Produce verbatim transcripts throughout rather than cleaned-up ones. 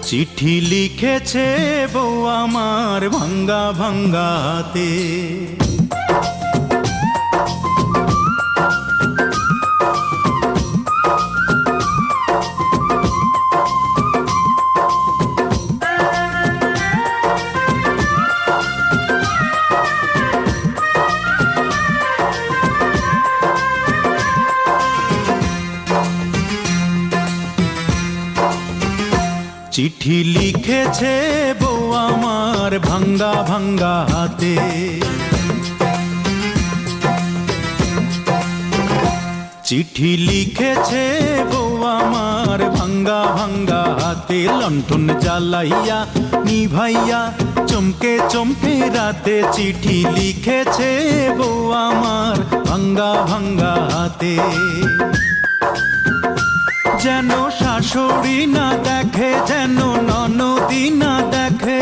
চিঠি লিখেছে বউ আমার ভাঙ্গা ভাঙ্গা হাতে। চিঠি লিখেছে বউ আমার ভাঙ্গা ভাঙ্গা হাতে। চিঠি লিখেছে বউ আমার ভাঙ্গা ভাঙ্গা হাতে। লণ্ঠন জ্বালাইয়া নিভাইয়া চমকে চমকে রাতে চিঠি লিখেছে বউ আমার ভাঙ্গা ভাঙ্গা হাতে। যেন শাশুড়ি না দেখে, যেন ননদি না দেখে,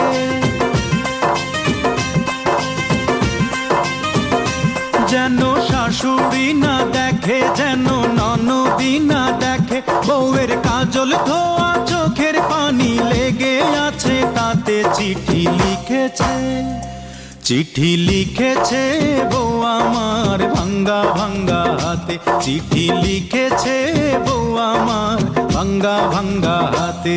যেন শাশুড়ি না দেখে, যেন ননদি না দেখে। বউয়ের কাজল ধোয়া চোখের পানি লেগে আছে তাতে চিঠি লিখেছে। চিঠি লিখেছে বউ আমার ভাঙ্গা ভাঙ্গা হাতে। চিঠি লিখেছে বউ আমার ভাঙ্গা ভাঙ্গা হাতে।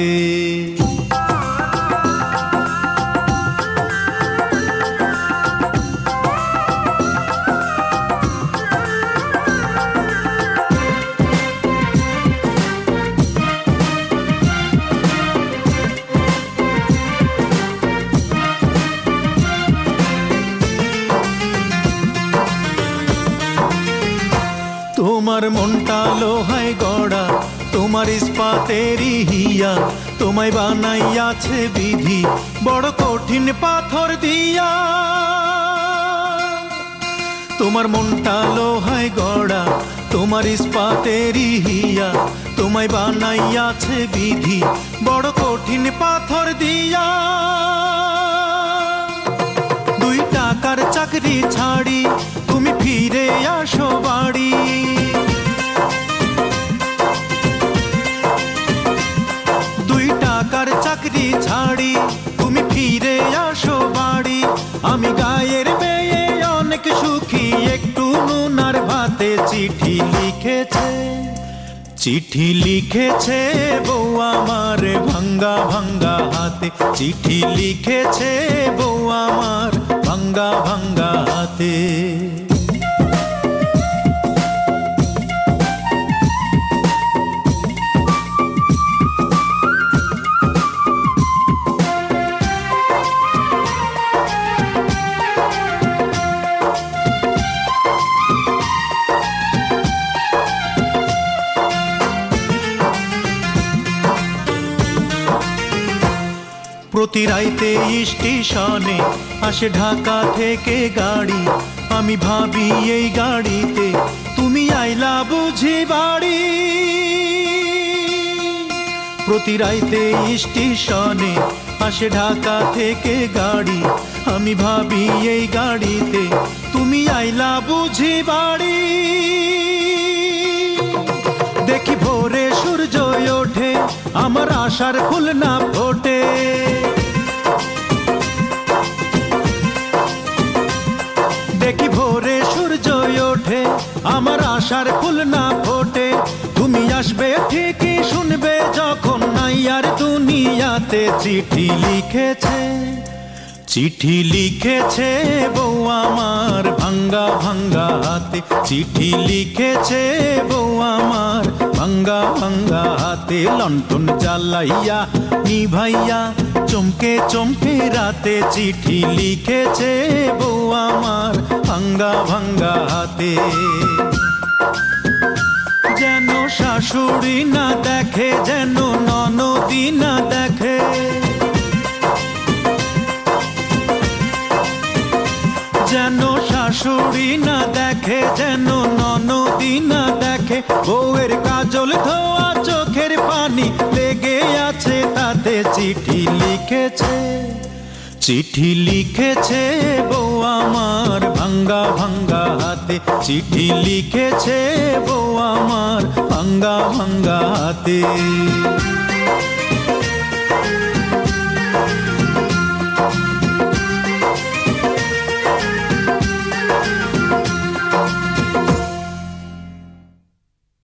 তোমার মনটা লোহায় গড়া, তোমার ইস্পাতেরই হিয়া। তোমায় বানাইয়াছে বিধি বড় কঠিন পাথর দিয়া। তোমার মনটা লোহায় গড়া, তোমার ইস্পাতেরই হিয়া। তোমায় বানাইয়াছে বিধি বড় কঠিন পাথর দিয়া। দুই টাকার চাকরি ছাড়ি তুমি ফিরে আসো বাড়ি। দুই টাকার চাকরি ছাড়ি তুমি ফিরে আসো বাড়ি। আমি গায়ের মেয়ে অনেক সুখী, একটু নুন আর ভাতে চিঠি লিখেছে। চিঠি লিখেছে বউ আমার ভাঙ্গা ভাঙ্গা হাতে। চিঠি লিখেছে বউ আমার ভাঙ্গা ভাঙ্গা হাতে। প্রতি রাইতে স্টেশনে আসে ঢাকা থেকে গাড়ি। আমি ভাবি এই গাড়িতে তুমি আইলা বুঝি বাড়ি। প্রতি রাইতে স্টেশনে আসে ঢাকা থেকে গাড়ি। আমি ভাবি এই গাড়িতে তুমি আইলা বুঝি বাড়ি। দেখি ভোরে সূর্য ওঠে, আমার আশার ফুল না ফোটে। দেখি ভোরে সূর্য ওঠে, আমার আশার ফুল না ফোটে। তুমি আসবে ঠিকই শুনবে যখন নাই আর দুনিয়াতে। চিঠি লিখেছে, চিঠি লিখেছে বউ আমার ভাঙ্গা ভাঙ্গা হাতে। চিঠি লিখেছে বউ আমার ভাঙ্গা ভাঙ্গা হাতে। লণ্ঠন জ্বালাইয়া নিভাইয়া চমকে চমকে রাতে চিঠি লিখেছে বউ আমার ভাঙ্গা ভাঙ্গা হাতে। যেন শাশুড়ি না দেখে, যেন ননদি না দেখে, যেন শাশুড়ি না দেখে, যেন ননদি না দেখে। বউয়ের কাজল ধোয়া চোখের পানি লেগে আছে তাতে চিঠি লিখেছে। চিঠি লিখেছে বউ আমার ভাঙ্গা ভাঙ্গা হাতে। চিঠি লিখেছে বউ আমার ভাঙ্গা ভাঙ্গা হাতে।